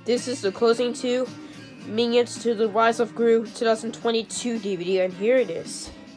This is the closing to Minions to the Rise of Gru 2022 DVD, and here it is.